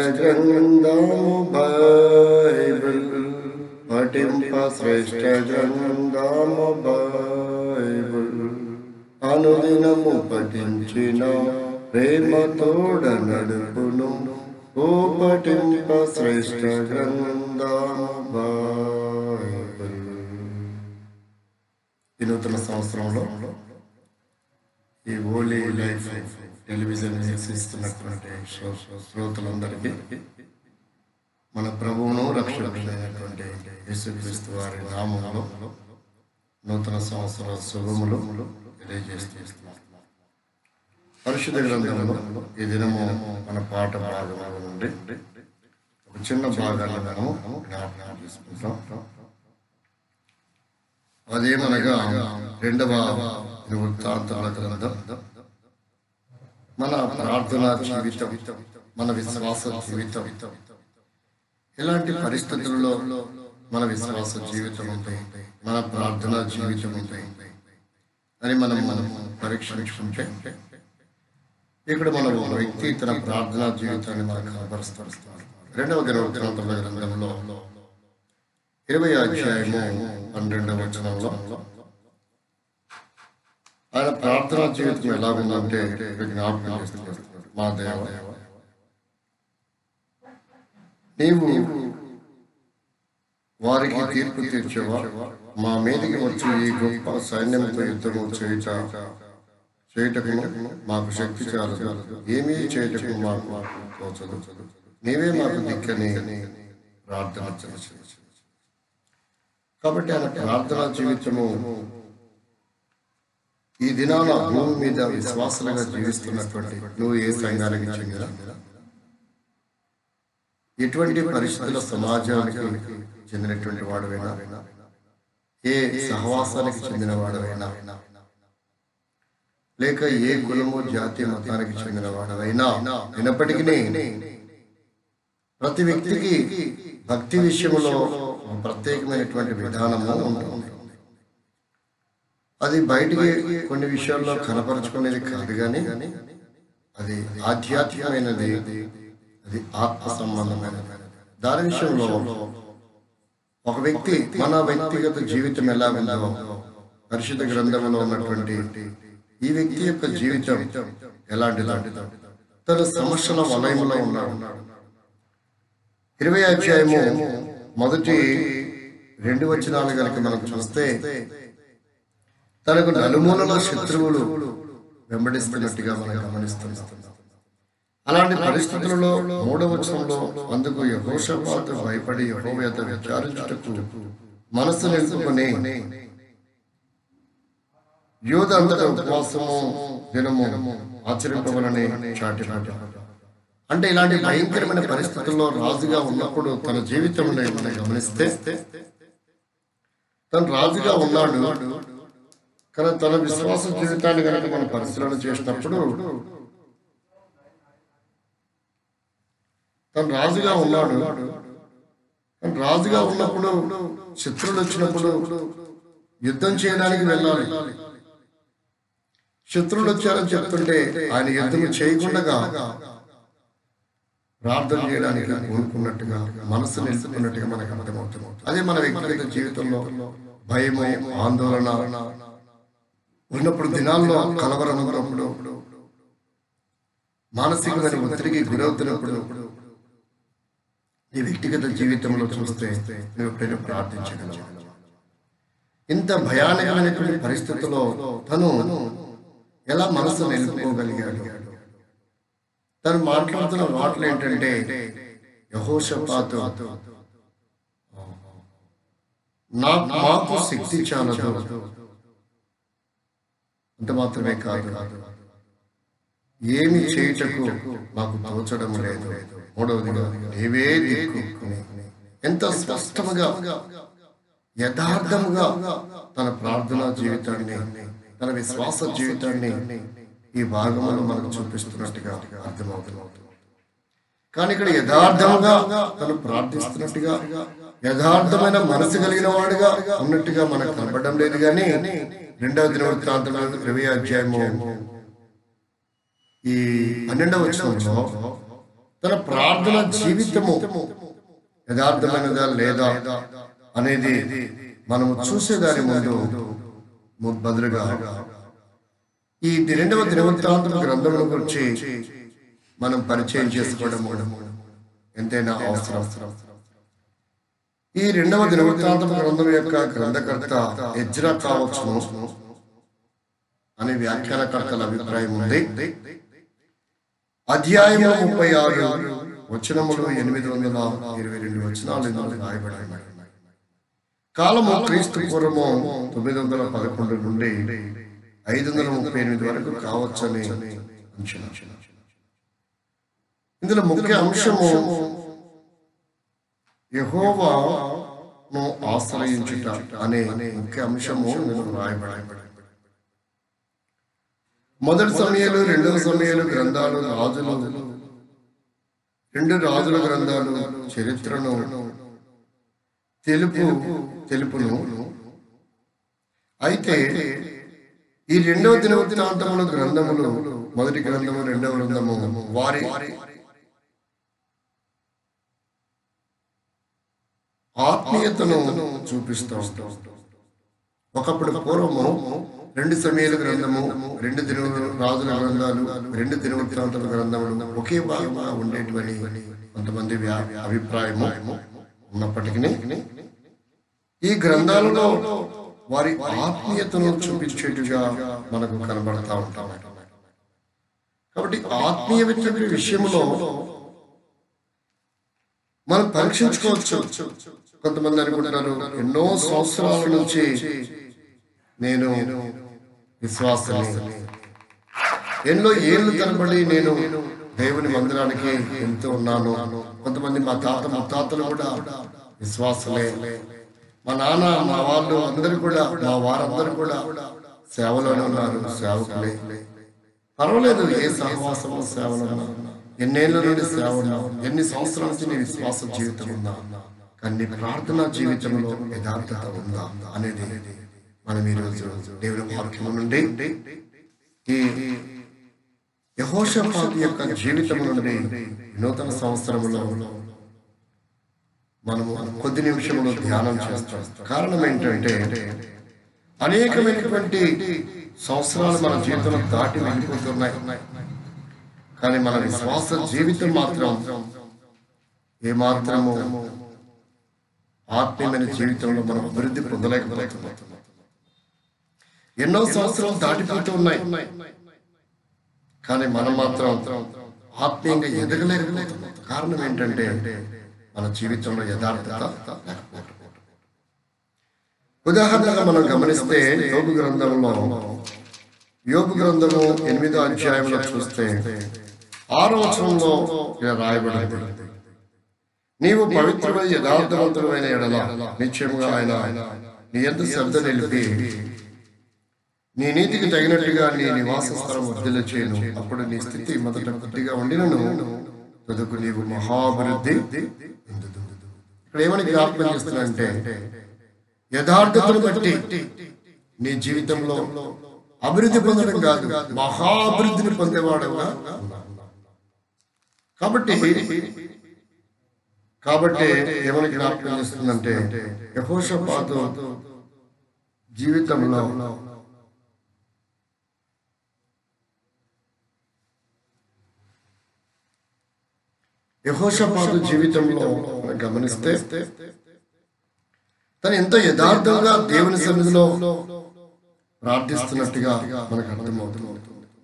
గ్రంథము బైబిల్ పఠింప శ్రేష్ఠ గ్రంథము బైబిల్ అనుదినము పఠించిన ప్రేమతోడ నడుపును ఓ పఠింప శ్రేష్ఠ గ్రంథము బైబిల్. ఈ నూతన సంవత్సరంలో ఈ హోలీ లైఫ్ టెలివిజన్ వీక్షిస్తున్నటువంటి శ్రోతలందరికీ మన ప్రభువును రక్షకుడైనటువంటి యేసుక్రీస్తు వారి నామములో నూతన సంవత్సర శుభములు తెలియజేస్తున్నాం. పరిశుద్ధ గ్రంథంలో ఈ దినము మన పాట భాగంలో నుండి ఒక చిన్న భాగాన్ని మనము జ్ఞాపకం చేసుకుంటాం. అదేమనగా 2వ వృత్తాంతాల గ్రంథం మన ప్రార్థనా జీవితం, మన విశ్వాస జీవితం, ఎలాంటి పరిస్థితుల్లో మన విశ్వాస జీవితం ఉంటాయి, మన ప్రార్థనా జీవితం ఉంటాయి అని మనం పరీక్షించుకుంటే ఇక్కడ మనం ఒక వ్యక్తి తన ప్రార్థనా జీవితాన్ని మనకు కనబరుస్తున్నారు. 2వ దినవృత్తాంతాల గ్రంథంలో 20వ అధ్యాయము 12వ వచనంలో ఆయన ప్రార్థనా జీవితం ఎలా ఉందంటే జ్ఞాపకం చేస్తున్నారు. మా దేవ, నీవు వారికి తీర్పు తీర్చేవా, మా మీదకి వచ్చి ఈ గొప్ప సైన్యంతో యుద్ధము చేయుటకు మాకు శక్తి చాలదు, ఏమీ చేయటకు మాకు తోచదు, నీవే మాకు దిక్కని ప్రార్థన చేసి. కాబట్టి ఆయన ప్రార్థనా జీవితము ఈ దినాన భూమి మీద విశ్వాసాలుగా జీవిస్తున్నటువంటి నువ్వు ఏ సంఘానికి చెందిన, ఎటువంటి పరిస్థితుల సమాజానికి చెందినటువంటి వాడవైనా, ఏ సహవాసానికి చెందిన వాడవైనా, లేక ఏ కులము జాతి మతానికి చెందిన వాడవైనా అయినప్పటికీ ప్రతి వ్యక్తికి భక్తి విషయంలో ప్రత్యేకమైనటువంటి విధానము ఉంటుంది. అది బయటికి కొన్ని విషయాల్లో కనపరుచుకునేది కాదు, కానీ అది ఆధ్యాత్మికమైనది, అది ఆత్మ సంబంధమైనది. దాని విషయంలో ఒక వ్యక్తి మన వ్యక్తిగత జీవితం ఎలా ఉందో పరిశుద్ధ గ్రంథంలో ఉన్నటువంటి ఈ వ్యక్తి యొక్క జీవితం ఎలాంటిది, తన సమస్యల వలయంలో ఉన్నాడు. 20వ అధ్యాయము మొదటి 2 వచనాలు కనుక మనం చూస్తే తనకు నలుమూలలో శత్రువులు వెంబడిస్తున్నట్టుగా మనం గమనిస్తున్నాం. అలాంటి పరిస్థితులలో 3వ వచనంలో అందుకు యెహోషాపాతు భయపడి యెహోవా యొద్ద విచారించుటకు మనస్సు నిలుపుకొని యూదా అంతటా ఉపవాసము దినము ఆచరింపవలని చాటినాడు. అంటే ఇలాంటి భయంకరమైన పరిస్థితుల్లో రాజుగా ఉన్నప్పుడు తన జీవితంలో మనం గమనిస్తే తను రాజుగా ఉన్నాడు, కానీ తన విశ్వాస జీవితాన్ని కనుక మనం పరిశీలన చేసినప్పుడు తను రాజుగా ఉన్నాడు. తను రాజుగా ఉన్నప్పుడు శత్రువులు వచ్చినప్పుడు యుద్ధం చేయడానికి వెళ్ళాలి. శత్రువులు వచ్చారని చెప్తుంటే ఆయన యుద్ధం చేయకుండా ప్రార్థన చేయడానికి కోరుకున్నట్టుగా, మనసు నిలుపుకున్నట్టుగా మనకు అర్థమవుతుంది. అదే మన వ్యక్తిగత జీవితంలో భయము, ఆందోళన ఉన్నప్పుడు, దినాల్లో కలవరం ఉన్నప్పుడు, మానసికమైన ఒత్తిడికి గురవుతున్నప్పుడు ఈ వ్యక్తిగత జీవితంలో చూస్తే నువ్వు ఎప్పుడైనా ప్రార్థించగలవు. ఇంత భయానకమైనటువంటి పరిస్థితుల్లో తను ఎలా మనసు నిలుపుకోగలిగాడు? తను మాట్లాడుతున్న మాటలు ఏంటంటే యెహోషాపాతు మాకు శక్తి చాలదు, అంత మాత్రమే కాదు, ఏమి చేయుటకు మాకు తోచడం లేదు, 3వదిగా నీవే దిక్కు. ఎంత స్పష్టముగా యథార్థముగా తన ప్రార్థనా జీవితాన్ని, తన విశ్వాస జీవితాన్ని ఈ భాగంలో మనకు చూపిస్తున్నట్టుగా అర్థమవుతుంది. కానీ ఇక్కడ యథార్థముగా తను ప్రార్థిస్తున్నట్టుగా, యథార్థమైన మనసు కలిగిన వాడుగా ఉన్నట్టుగా మనకు కనపడడం లేదు. కానీ 2వ దినవృత్తాంతంలో 20వ అధ్యాయము ఈ 12వ వచనంలో తన ప్రార్థన జీవితము యథార్థమైనదా లేదా అనేది మనము చూసేదాని ముందు బదులుగా ఈ 2వ దినవృత్తాంతం గ్రంథముల గురించి మనం పరిచయం చేసుకోవడం ఎంతైనా అవసరం. ఈ 2వ దినవృత్తాంతం గ్రంథం యొక్క గ్రంథకర్త ఎజ్రా కావచ్చును అనే వ్యాఖ్యానకర్తల అభిప్రాయం ఉంది. అధ్యాయము 36 వచనములు 822 వచనాలు ఇందులో రాయబడ్డాయి. కాలము క్రీస్తు పూర్వము 911 నుండి 538 వరకు కావచ్చని అంచనా. ఇందులో ముఖ్య అంశము యెహోవాను ఆశ్రయించుట అనే ముఖ్య అంశము రాయబడింది. మొదటి సమయాలు 2వ సమయాలు గ్రంథాలు రెండు రాజుల గ్రంథాలు చరిత్రను తెలుపును. అయితే ఈ 2వ దినవృత్తాంతముల గ్రంథములు మొదటి గ్రంథము 2వ గ్రంథము వారి ఆత్మీయతను చూపిస్తూ ఒకప్పుడు పూర్వము 2 సమయాల గ్రంథము 2 రాజుల గ్రంథాలు 2 దినవృత్తాంతముల గ్రంథములు ఒకే భాగంగా ఉండేటివని కొంతమంది అభిప్రాయము ఉన్నప్పటికీ ఈ గ్రంథాలలో వారి ఆత్మీయతను చూపించేట్టుగా మనకు కనబడతా ఉంటాం. కాబట్టి ఆత్మీయ విషయంలో మనం పరీక్షించుకోవచ్చు. కొంతమంది అనుకుంటారు, ఎన్నో సంవత్సరాల నుంచి నేను విశ్వాసాన్ని, ఎన్నో ఏళ్ళు తరబడి నేను దేవుని మందిరానికి వెళ్తూ ఉన్నాను. కొంతమంది మా తాత ముత్తాతలు కూడా విశ్వాసలే, మా నాన్న మా వాళ్ళు అందరూ కూడా, మా వారందరూ కూడా సేవలోనే ఉన్నారు, సేవకులే. పర్వాలేదు, ఏ సహవాసము సేవలు ఎన్నేళ్ళ నుండి సేవ ఉన్నావు, ఎన్ని సంవత్సరాల నుంచి నీ విశ్వాస జీవితం ఉందా, కానీ ప్రార్థనా జీవితంలో యథార్థత ఉందా అనేది మనం ఈరోజు దేవుని వాక్యము నుండి ఈ యెహోషాపాతు యొక్క జీవితం నుండి నూతన సంవత్సరంలో మనము కొద్ది నిమిషంలో ధ్యానం చేస్తాం. కారణం ఏంటంటే అనేకమైనటువంటి సంవత్సరాలు మన జీవితంలో దాటి వెళ్ళిపోతున్నాయి, కానీ మన విశ్వాస జీవితం మాత్రం ఏమాత్రము ఆత్మీయమైన జీవితంలో మనం అభివృద్ధి పొందలేకపోతున్నాం. ఎన్నో సంవత్సరాలు దాటిపోతూ ఉన్నాయి, కానీ మనం మాత్రం ఆత్మీయంగా ఎదగలేకపోతున్నాం. కారణం ఏంటంటే మన జీవితంలో యథార్థత లేకపోవడం. ఉదాహరణగా మనం గమనిస్తే యోబు గ్రంథంలో, యోబు గ్రంథము 8వ అధ్యాయంలో చూస్తే 6వ వచనంలో ఇలా రాయబడింది, నీవు పవిత్రుడై యథార్థవంతుడైన ఎడల నిశ్చయముగా ఆయన నీ యందు శ్రద్ధ నిలిపి నీ నీతికి తగినట్టుగా నీ నివాస స్థలం వర్ధిల్ల చేయను. అప్పుడు నీ స్థితి మొదట కొద్దిగా ఉండినను తదుకు నీవు మహాభివృద్ధి. ఇక్కడ ఏమని జ్ఞాపకం చేస్తున్నానంటే, యథార్థతను బట్టి నీ జీవితంలో అభివృద్ధి పొందడం కాదు, మహాభివృద్ధిని పొందేవాడుగా. కాబట్టి ఏమని జ్ఞాపకం చేస్తుందంటే, యెహోషాపాతు జీవితంలో గమనిస్తే తను ఎంతో యథార్థంగా దేవుని సన్నిధిలో ప్రార్థిస్తున్నట్టుగా మనకు అర్థమవుతుంది.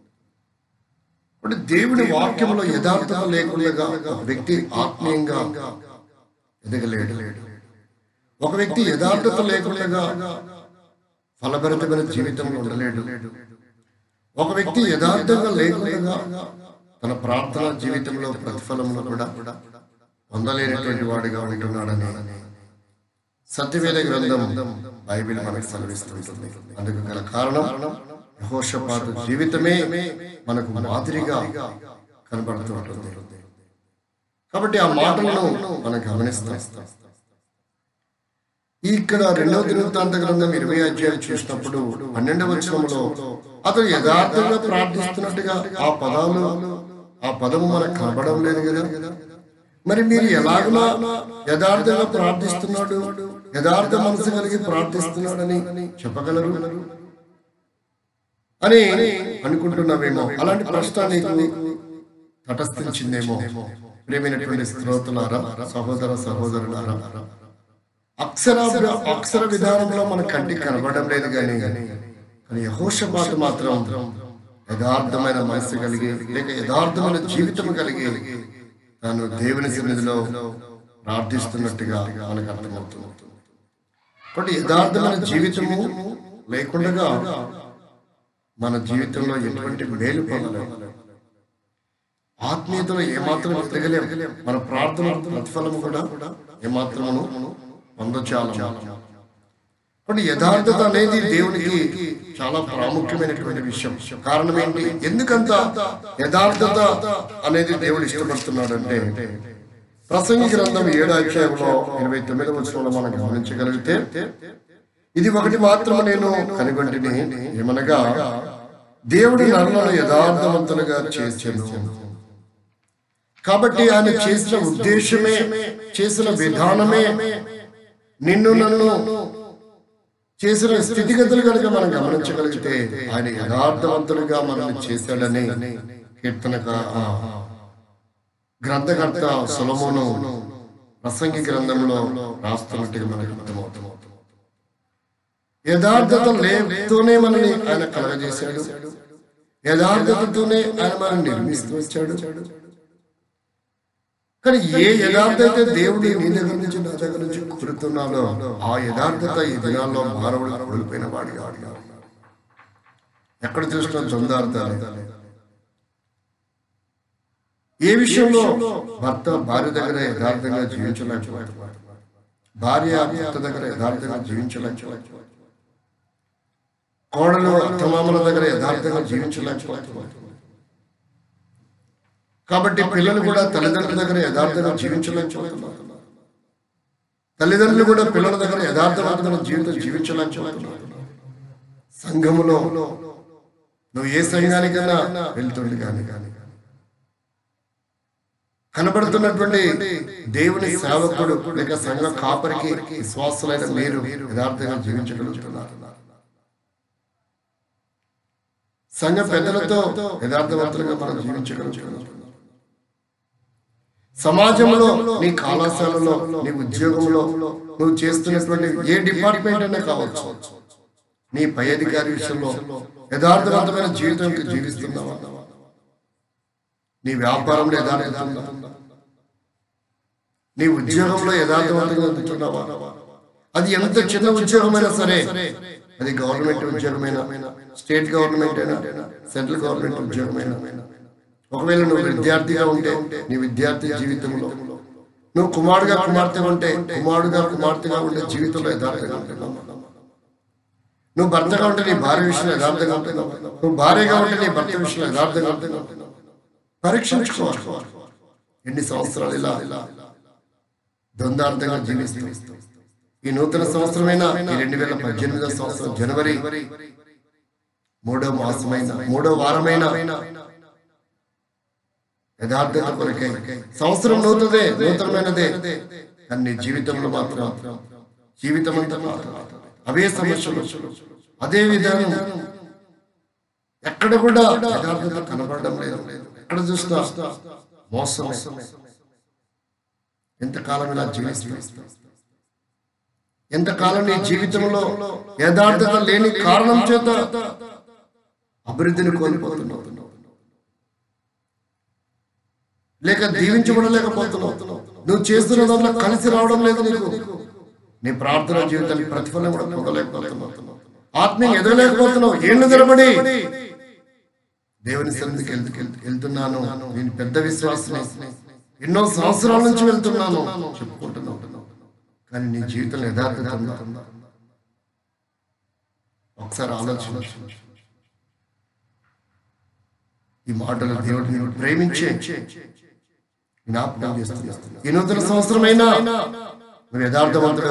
దేవుని వాక్యంలో యథార్థత లేకుండా ఒక వ్యక్తి ఆత్మీయంగా ఎదగలేడు. ఒక వ్యక్తి యథార్థత లేకుండా ఫలభరితమైన జీవితంలో ఉండలేడు. ఒక వ్యక్తి యథార్థంగా లేకుండా తన ప్రార్థన జీవితంలో ప్రతిఫలమును కూడా పొందలేనటువంటి వాడిగా ఉంటున్నాడని సత్యవేద గ్రంథం బైబిల్ మనకు సెలవిస్తుంటుంది. అందుకు గల కారణం యెహోషాపాతు జీవితమే మనకు మాదిరిగా కనబడుతూ ఉంటుంది. కాబట్టి ఆ మాటలను మనం గమనిస్తాం. ఇక్కడ 2వ దినవృత్తాంత గ్రంథం 20వ అధ్యాయం చూసినప్పుడు 12వ వచనంలో అతను యథార్థంగా ప్రార్థిస్తున్నట్టుగా ఆ పదాలు, ఆ ఆ పదము మనకు కనబడడం లేదు కదా. మరి మీరు ఎలాగలా యథార్థంగా ప్రార్థిస్తున్నాడు, యథార్థ మనసు కలిగి ప్రార్థిస్తున్నాడని చెప్పగలరు అని అనుకుంటున్నావేమో. అలాంటి ప్రశ్న నీకు తటస్థించిందేమో. ప్రేమైనటువంటి శ్రోతలారా, సహోదర సహోదరులారా, అక్షర విధానంలో మన కంటికి కనబడడం లేదు కానీ యెహోషాపాతు మాత్రం యథార్థమైన మనసు కలిగి, లేక యథార్థమైన జీవితం కలిగి తాను దేవుని సన్నిధిలో ప్రార్థిస్తున్నట్టుగా మనకు అర్థమవుతుంది. కాబట్టి యథార్థమైన జీవితము లేకుండా మన జీవితంలో ఎటువంటి మేలు పొందలేము, ఆత్మీయతలో ఏమాత్రం ఎదగలేము, మన ప్రార్థన ప్రతిఫలము కూడా ఏమాత్రమును పొందచాలము. కాబట్టి యథార్థత అనేది దేవునికి చాలా ప్రాముఖ్యమైనటువంటి విషయం. కారణం ఏంటి? ఎందుకంత యథార్థత అనేది దేవుడు ఇష్టపడుతున్నాడు అంటే, ప్రసంగి గ్రంథం 7వ అధ్యాయంలో 29వ వచనంలో మనం గమనించగలిగితే, ఇది ఒకటి మాత్రం నేను కనుగొంటిని, ఏమనగా దేవుడు నరులను యథార్థవంతులుగా చేసెను. కాబట్టి ఆయన చేసిన ఉద్దేశమే, చేసిన విధానమే, నిన్ను నన్ను చేసిన స్థితిగతులు కనుక మనం గమనించగలిగితే ఆయన యథార్థవంతులుగా మనల్ని చేశాడని గ్రంథకర్త సొలొమోను ప్రసంగి గ్రంథంలో రాస్తున్నట్టుగా మనకు అర్థమవుతుంది. యథార్థత లేతోనే మనల్ని ఆయన కలగజేశాడు, యథార్థతతోనే ఆయన మనల్ని నిర్మిస్తూ వచ్చాడు. కానీ ఏ యథార్థత దేవుడు నీ దగ్గర నుంచి నా దగ్గర నుంచి కోరుతున్నాడో ఆ యథార్థత ఈ దినాల్లో మానవుడు కోల్పోయిన వాడిగా ఎక్కడ చూసినా ద్వంద్వార్థాలే. ఏ విషయంలో భర్త భార్య దగ్గర యథార్థంగా జీవించలేకపోతున్నాడు, భార్య భర్త దగ్గర యథార్థంగా జీవించలేకపోతున్నాడు, కోడలు అత్తమామల దగ్గర యథార్థంగా జీవించలేకపోతున్నాడు. కాబట్టి పిల్లలు కూడా తల్లిదండ్రుల దగ్గర యథార్థంగా జీవించలేకపోతున్నారు, తల్లిదండ్రులు కూడా పిల్లల దగ్గర యథార్థవంతమైన జీవితం జీవించలేకపోతున్నారు. సంఘములో నువ్వు ఏ సంఘానికైనా వెళ్తుండే కానీ కనబడుతున్నటువంటి దేవుని సేవకుడు లేక సంఘ కాపరికి విశ్వాసులైన మీరు యథార్థంగా జీవించగలుగుతున్నారు. సంఘ పెద్దలతో యథార్థవంతులుగా మనం జీవించగలుగుతున్నాం. సమాజంలో, నీ కళాశాలలో, నీ ఉద్యోగంలో, నువ్వు చేస్తున్నటువంటి ఏ డిపార్ట్మెంట్ అయినా కావచ్చు, నీ పై అధికారి విషయంలో యథార్థవంతమైన జీవితం జీవిస్తున్నావా? నీ వ్యాపారంలో యథార్థంగా, నీ ఉద్యోగంలో యథార్థవంతంగా ఉంటున్నావా? అది ఎంత చిన్న ఉద్యోగమైనా సరే, అది గవర్నమెంట్ ఉద్యోగమైనా, స్టేట్ గవర్నమెంట్ అయినా, సెంట్రల్ గవర్నమెంట్ ఉద్యోగమైనా, ఒకవేళ నువ్వు విద్యార్థిగా ఉంటే నీ విద్యార్థి జీవితంలో, నువ్వు కుమారుడుగా కుమార్తె ఉంటే కుమారుడుగా కుమార్తెగా ఉండే జీవితంలో యథార్థంగా ఉంటున్నావు. నువ్వు భర్తగా ఉంటే నీ భార్య విషయంలో యథార్థంగా ఉంటున్నావు, నువ్వు భార్యగా ఉంటే నీ భర్త విషయంలో యథార్థంగా ఉంటున్నావు. పరీక్షించుకోవాలి. ఎన్ని సంవత్సరాలు ఇలా ద్వంద్వార్థంగా జీవిస్తూ ఈ నూతన సంవత్సరమైన ఈ 2018వ సంవత్సరం జనవరి 3వ మాసమైన 3వ వారమైన యథార్థత కొరకై సంవత్సరం నూతనమైనదే, కానీ జీవితంలో మాత్రం జీవితం అంతా అవే సమస్యలు, అదే విధానం, ఎక్కడ కూడా యథార్థత కనబడడం లేదు. ఎక్కడ చూస్తా మోసం. ఎంతకాలం ఇలా జీవిస్తాం? ఎంతకాలం నీ జీవితంలో యథార్థత లేని కారణం చేత అభివృద్ధిని కోల్పోతున్నావు, లేక దీవించబడలేకపోతున్నావు. నువ్వు చేస్తున్న దాంట్లో కలిసి రావడం లేదు నీకు. నీ ప్రార్థన జీవితానికి ప్రతిఫలం కూడా పొందలేకపోతున్నావు, ఆత్మీయంగా ఎదగలేకపోతున్నావు. ఏళ్ళు నిలబడి దేవుని సన్నిధికి వెళ్తున్నాను, నేను పెద్ద విశ్వాసం, ఎన్నో సంవత్సరాల నుంచి వెళ్తున్నాను చెప్పుకుంటున్నావు, కానీ నీ జీవితంలో యథార్థత ఉందా? ఒకసారి ఆలోచించు. ఈ మాటలు దేవుడిని ప్రేమించే జ్ఞాపకం చేస్తున్నా. ఈ నూతన సంవత్సరమైనా నువ్వు యథార్థవంతుడు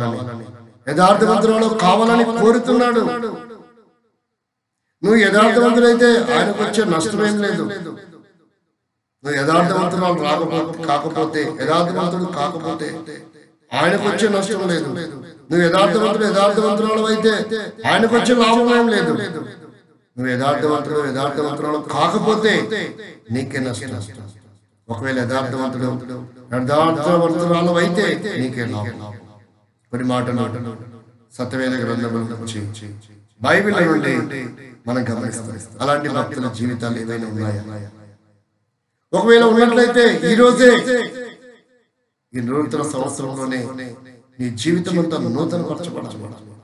కావాలని కోరుతున్నాడు. నువ్వు యథార్థవంతుడైతే ఆయనకు వచ్చే నష్టమేం లేదు. నువ్వు యథార్థవంతురాలు కాకపోతే, యథార్థవంతుడు కాకపోతే ఆయనకు వచ్చే నష్టం లేదు. నువ్వు యథార్థవంతురాలు అయితే ఆయనకు వచ్చే లాభం ఏం లేదు. నువ్వు యథార్థవంతురాలు కాకపోతే నీకే నష్టం. ఒకవేళ యథార్థవంతురాలు అయితే నీకే లాభం. కొన్ని మాటలు సత్యవేద గ్రంథం నుంచి, బైబిల్ నుండి మనం గమనిస్తాం. అలాంటి భక్తుల జీవితాలు ఏవైనా ఉన్నాయా? ఒకవేళ ఉన్నట్లయితే ఈ రోజే, ఈ నూతన సంవత్సరంలోనే నీ జీవితం అంతా నూతన పరచబడాలి.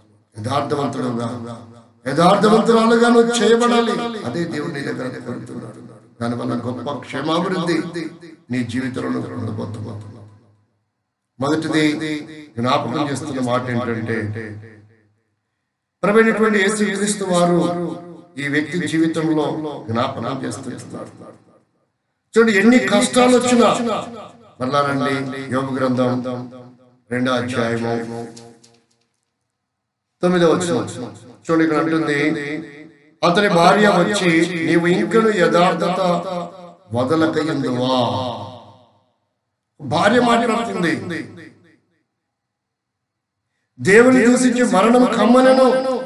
యథార్థవంతురాలుగా నువ్వు చేయబడాలి. అదే దేవుడు నీ దగ్గర కోరుతున్నాడు. దానివల్ల గొప్ప క్షేమాభివృద్ధి నీ జీవితంలో ఉండబోతున్నావు. మొదటిది జ్ఞాపకం చేస్తున్న మాట ఏంటంటే, ప్రభువైనటువంటి యేసుక్రీస్తు వారు ఈ వ్యక్తి జీవితంలో జ్ఞాపకం చేస్తున్నారు. చూడండి, ఎన్ని కష్టాలు వచ్చినా మరలా రండి. యోబు గ్రంథం 2వ అధ్యాయము 9వ వచనం చూడండి. ఇక్కడ అంటుంది, అతని భార్య వచ్చి, నీవు ఇంకను యథార్థత వదలకయుందువా. భార్య మాట్లాడుతుంది, దేవుని దూషించి మరణం కమ్మనను.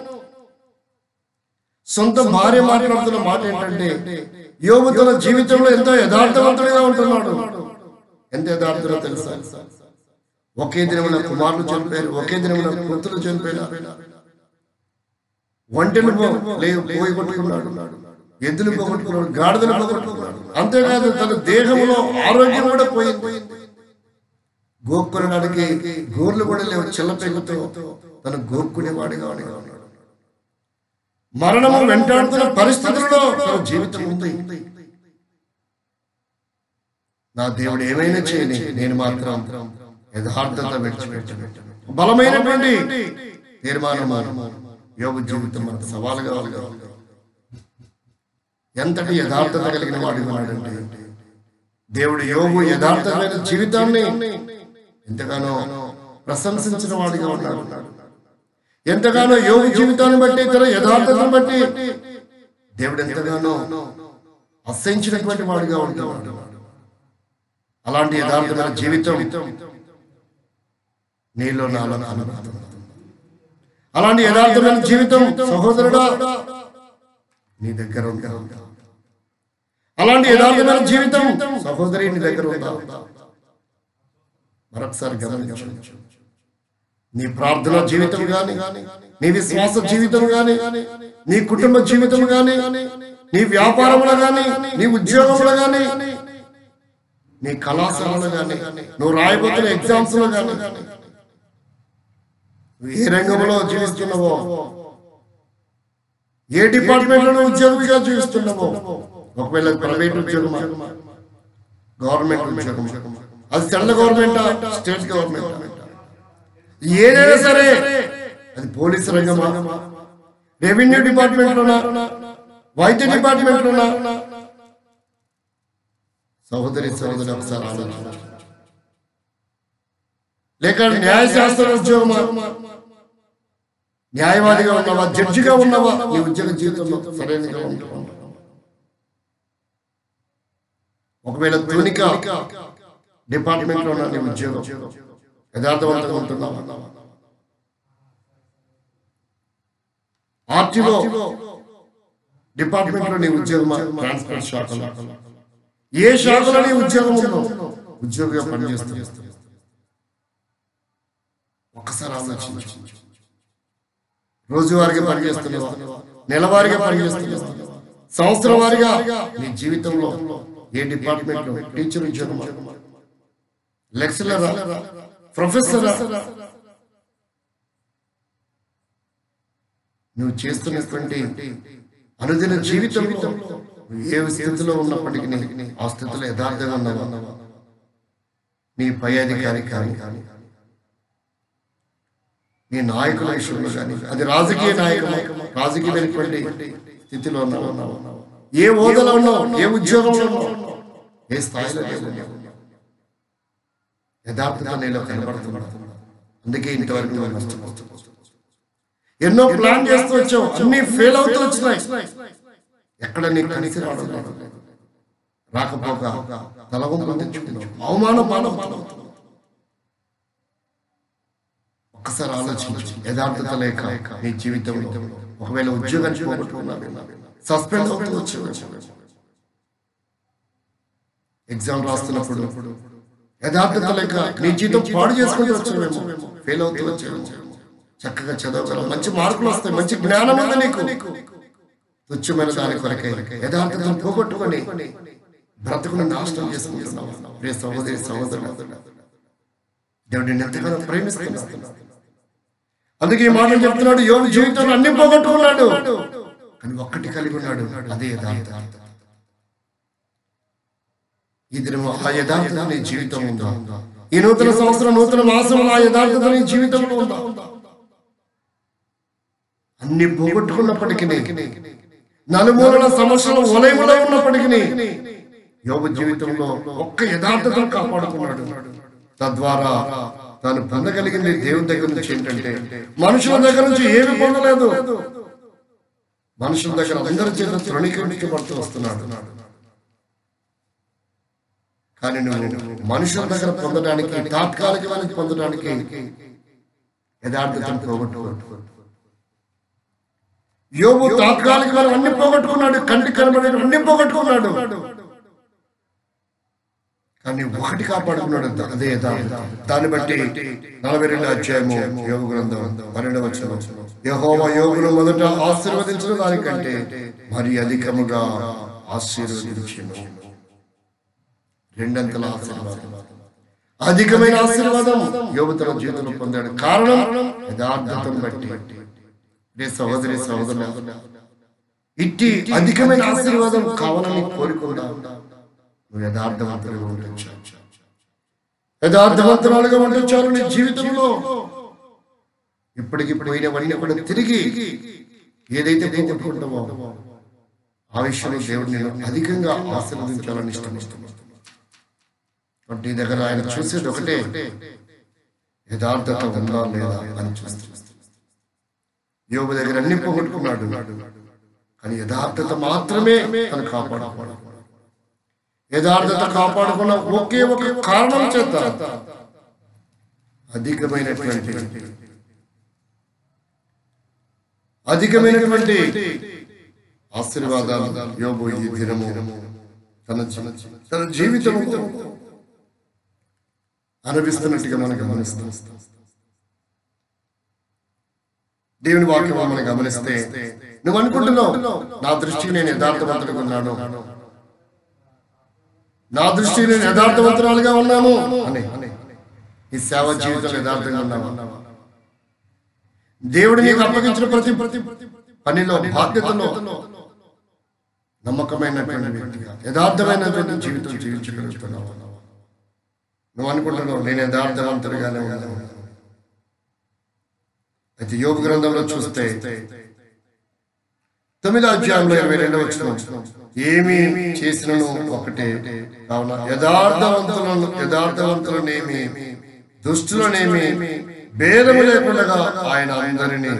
సొంత భార్య మాట్లాడుతున్న మాట ఏంటంటే, యోబు తన జీవితంలో ఎంతో యథార్థవంతుడిగా ఉంటున్నాడు. ఎంత యథార్థులో తెలుసా? ఒకే దినమున కుమారులు చనిపోయారు, ఒకే దినమున పుత్రులు చనిపోయారు. ఒంటెను పోయి కొట్టుకున్నాడు, ఎద్దులు పోగొట్టుకున్నాడు, గాడిదలు పోగొట్టుకున్నాడు. అంతేకాదు తన దేహంలో ఆరోగ్యం కూడా పోయింది. గోక్కునడానికి గోర్లు కూడా లేవు. చిల్లపెగుతో తను గోక్కునేవాడిగా ఉన్నాడు. మరణము వెంటాడుతున్న పరిస్థితుల్లో తన జీవితం ఉంది. నా దేవుడు ఏమైనా చేయని, నేను మాత్రం యథార్థత విడిచిపెట్టను. బలమైనటువంటి తీర్మానం యోబు జీవితం మనకు సవాలుగా ఎంతటి యథార్థత కలిగిన వాడు ఉన్నాడంటే, దేవుడు యోబు యథార్థమైన జీవితాన్ని ఎంతగానో ప్రశంసించిన వాడిగా ఉన్నాడు. ఎంతగానో యోబు జీవితాన్ని బట్టి, తన యథార్థతను బట్టి దేవుడు ఎంతగానో అసహించినటువంటి వాడిగా ఉంటాడు. అలాంటి యథార్థమైన జీవితం నీలో నాలో కనబడుతుంది. అలాంటి యథార్థమైన జీవితం సహోదరుడా నీ దగ్గర ఉందా? అలాంటి యథార్థమైన జీవితం సహోదరి నీ దగ్గర ఉందా? మరొకసారి గమనించు. నీ ప్రార్థన జీవితం గాని, నీ విశ్వాస జీవితం గాని, నీ కుటుంబ జీవితం గాని, నీ వ్యాపారంలో గాని, నీ ఉద్యోగంలో గాని, నీ కళాశాలలో గాని, నువ్వు రాయబోతున్న ఎగ్జామ్స్ లో గాని, ఏ రంగంలో జీవిస్తున్నావో, ఏ డిపార్ట్మెంట్ లో ఉద్యోగిగా జీవిస్తున్నావో, ఒకవేళ ప్రైవేట్ ఉద్యోగమా, గవర్నమెంట్ ఉద్యోగం, అది సెంట్రల్ గవర్నమెంట్, స్టేట్ గవర్నమెంట్, ఏదైనా సరే, అది పోలీసు రంగమా, రెవెన్యూ డిపార్ట్మెంట్ లోనా, వైద్య డిపార్ట్మెంట్ లోనా, సహోదరి ఒకసారి ఆలోచించు. లేక న్యాయశాస్త్ర ఉద్యోగమా, న్యాయవాదిగా ఉన్నావా, జడ్జిగా ఉన్నావా, నీ ఉద్యోగ జీవితంలో సరైనగా ఉంటావా? ఒకవేళ తునిక డిపార్ట్మెంట్ లో ఉన్న నీ ఉద్యోగం యథార్థవంతంగా ఉంటున్నావా? ఆర్టీఓ డిపార్ట్మెంట్ లో నీ ఉద్యోగమా, ట్రాన్స్పోర్ట్ శాఖలో, ఏ శాఖలో నీ ఉద్యోగం ఉందో ఉద్యోగిగా పనిచేస్తుంది. ఒక్కసారి ఆలోచించు. రోజువారీగా పనిచేస్తున్నావా, నెలవారీగా పనిచేస్తున్నావా, సంవత్సరం వారీగా నీ జీవితంలో ఏ డిపార్ట్మెంట్ లో, టీచర్ ఉద్యోగం, లెక్చరరా, ప్రొఫెసరా, నువ్వు చేస్తున్నటువంటి అనుదిన జీవితంలో ఏ స్థితిలో ఉన్నప్పటికీ ఆ స్థితిలో యథార్థంగా ఉన్నావా? నీ పై అధికారి కానీ, నీ నాయకుల విషయంలో కానీ, అది రాజకీయ నాయకులు, రాజకీయమైనటువంటి స్థితిలో ఉన్నావా? ఏ హోదాలో ఉన్నావు, ఏ ఉద్యోగంలో ఉన్నావు, ఏ స్థాయిలో ఉన్నావు, యథార్థత నీలో కనబడుతున్నాడు. అందుకే ఇంతవరకు నువ్వు నష్టపోతున్నావు. ఎన్నో ప్లాన్ చేస్తూ వచ్చావు, అన్ని ఫెయిల్ అవుతూ వచ్చినాయి. ఎక్కడ నీకు కలిసి రాకపోక తలవంపులు తెచ్చుకున్నావు, అవమానం. ఒక్కసారి ఆలోచించు. యథార్థత లేక నీ జీవితంలో ఒకవేళ ఉద్యోగాన్ని పోగొట్టుకున్నావు, సస్పెండ్ అవుతూ వచ్చేవాడు, ఎగ్జామ్ రాస్తున్నప్పుడు యథార్థత లేక నీ జీవితం పాడు చేసుకుంటూ వచ్చేవేమో, ఫెయిల్ అవుతూ వచ్చేవేమో. చక్కగా చదవగలవు, మంచి మార్కులు వస్తాయి, మంచి జ్ఞానం ఉంది నీకు. తుచ్చమైన దాని కొరకై యథార్థతను పోగొట్టుకొని బ్రతుకును నాశనం చేసుకుంటున్నావు. సహోదరుడు, దేవుడిని ఎంతగానో ప్రేమిస్తున్నాడు. అందుకే ఈ మాటలు చెప్తున్నాడు. యోబు జీవితంలో అన్ని పోగొట్టుకున్నాడు, కానీ ఒక్కటి కలిగి ఉన్నాడు, అదే యథార్థత. ఈ దినము ఆ యథార్థత నీ జీవితం ఉందా? ఈ నూతన సంవత్సరం, నూతన మాసం ఆ యథార్థత నీ జీవితంలో ఉందా? అన్ని పోగొట్టుకున్నప్పటికీ, నలుమూలల సమస్యలు వలయములై ఉన్నప్పటికీ యోబు జీవితంలో ఒక్క యథార్థతను కాపాడుకున్నాడు. తద్వారా తాను పొందగలిగింది దేవుని దగ్గర నుంచి ఏంటంటే, మనుషుల దగ్గర నుంచి ఏమి పొందలేదు. మనుషుల దగ్గర అందరి చేత తృణీకరించబడుతూ వస్తున్నాడు. కానీ నువ్వు మనుషుల దగ్గర పొందడానికి, తాత్కాలికమైన పొందడానికి యథార్థతను పోగొట్టుకోవద్దు. యోబు తాత్కాలికమైన అన్ని పోగొట్టుకున్నాడు, కంటికి కనబడే అన్ని పోగొట్టుకున్నాడు, కానీ ఒకటి కాపాడుకున్నాడు, అదే యథార్థత. దాన్ని బట్టి 42వ అధ్యాయము యోబు గ్రంథం 12వ వచనం, యెహోవా యోబును మొదట ఆశీర్వదించిన దానికంటే మరి అధికముగా ఆశీర్వదించెను. రెండంతల ఆశీర్వాదం, అధికమైన ఆశీర్వాదం యోబు తన జీవితంలో పొందాడు. కారణం యథార్థతను బట్టి. సహోదరి సహోదరులు, ఇట్టి అధికమైన ఆశీర్వాదం కావాలని కోరుకుండా నువ్వు యథార్థవంతులుగా ఉండొచ్చు, యథార్థవంతురాలుగా ఉండొచ్చారు. నీ జీవితంలో ఇప్పటికి పోయినవన్నీ కూడా తిరిగి ఏదైతే పోగొట్టుకుంటామో ఆ విషయంలో దేవుడిని అధికంగా ఆశీర్వదించాలని ఇష్టపడుతున్నాడు. నీ దగ్గర ఆయన చూసేది ఒకటే, యథార్థత ఉందా లేదా అని చూస్తున్నాడు. యోబు దగ్గర అన్ని పోగొట్టుకున్నాడు, కానీ యథార్థత మాత్రమే తను కాపాడుకున్నాడు. యథార్థత కాపాడుకున్న ఒకే ఒక కారణం చేత అధికమైనటువంటి ఆశీర్వాదాలు యోబు ఈ దినము తన జీవితంలో అనుభవిస్తున్నట్టుగా మనం గమనిస్తాం. దేవుని వాక్యం మనం గమనిస్తే, నువ్వు అనుకుంటున్నావు నా దృష్టికి నేను యథార్థవంతుడిగా ఉన్నాను, నా దృష్టికి నేను యథార్థవంతురాలుగా ఉన్నాను అని. ఈ సేవ జీవితంలో యథార్థంగా ఉన్నావా? దేవుడు నీకు అప్పగించిన ప్రతి పనిలో, బాధ్యతలో నమ్మకమైనటువంటి వ్యక్తిగా, యథార్థమైనటువంటి జీవితం జీవించగలుగుతున్నావు. నువ్వు అనుకుంటున్నావు నేను యథార్థవంతుడిగానే ఉన్నాను. అయితే యోబు గ్రంథంలో చూస్తే 9వ అధ్యాయంలో 22వ వచనం, ఏమి చేసినను ఒకటే, కావున యథార్థవంతులనేమి దుష్టులనేమి భేదము లేకుండా ఆయన అందరినీ.